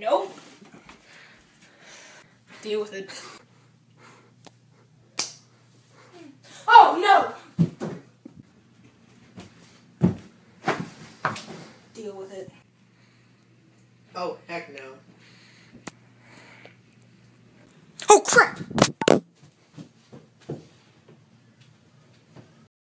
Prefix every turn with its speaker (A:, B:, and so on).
A: Nope. Deal with it. Oh, no! Deal with it.
B: Oh, heck no.
A: Oh, crap!